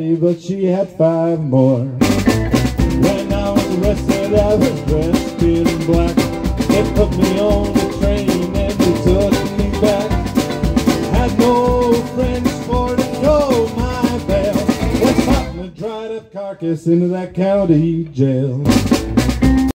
only, but she had 5 more. When I was arrested, I was dressed in black. They put me on the train and they took me back. Had no friends for to go my bail. What's hot and a dried up carcass into that county jail.